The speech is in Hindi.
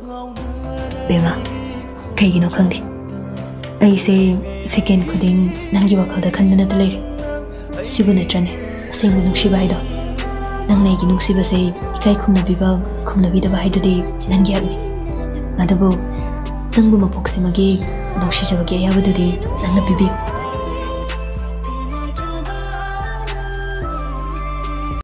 बेमा कईगिनो खंदे ऐसे सेकेंड खुदिंग नंगी वखलदा खंदना त लेरे सिबु नत्रने असेंगु नुक्सिबा हाइदो नंग नैगी नुक्सिबसे इकाई खुमनबीदबा हाइदुदि नंगी हाबनि अदुबु नंगु मपोक्सिमगी नुक्सिजबगी अयाबदुदि नंगना पिबियु